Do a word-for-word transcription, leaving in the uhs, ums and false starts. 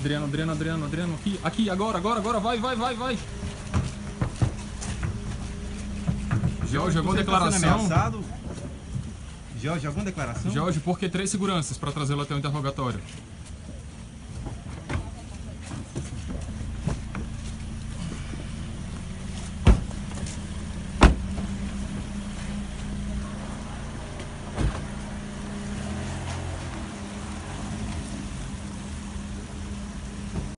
Adriano, Adriano, Adriano, Adriano, aqui, aqui, agora, agora, agora, vai, vai, vai, vai. Jorge, alguma declaração? Jorge, alguma declaração? Jorge, por que três seguranças para trazê-lo até o interrogatório?